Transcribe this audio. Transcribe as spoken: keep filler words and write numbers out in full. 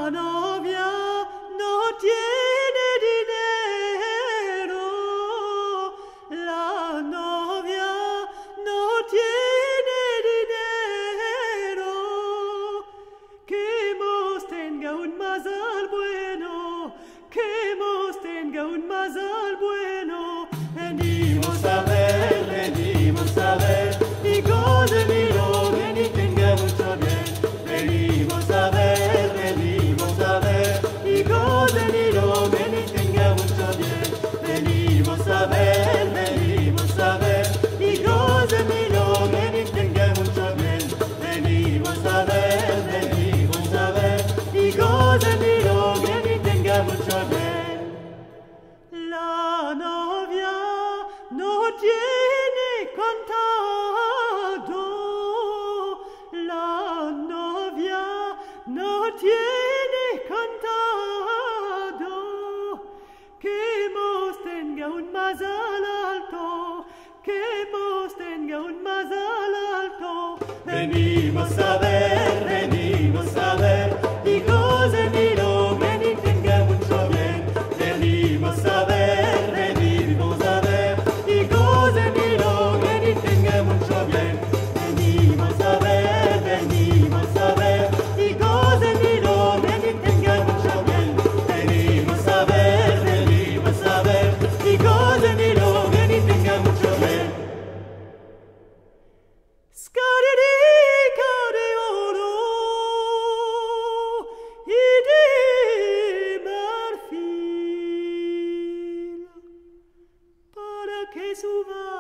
novia no tiene dinero, la novia no tiene dinero, que Mos tenga un mazal bueno, que Mos tenga un mazal bueno. Venimos a ver, venimos a ver, y gócenlo, ven y tenga mucho bien. Venimos a ver, venimos a ver, y gócenlo, ven y tenga mucho bien. Venimos a ver, venimos a ver, y gócenlo, ven y tenga mucho bien. Venimos a ver, venimos a ver, y gócenlo, ven y tenga mucho bien. La novia no tiene contado, la novia no tiene contado, que Mos tenga un mazal alto, que Mos tenga un mazal alto. Venimos a ver, venimos a ver, y gócenlo, ven y tenga mucho bien. Venimos a ver, venimos a ver, y gócenlo, ven y tenga mucho bien. Venimos a ver, venimos a ver, y gócenlo, ven y tenga mucho bien. Venimos a ver, venimos a ver, y gócenlo, ven y tenga mucho bien. Scaridica de oro y de marfil, para que suba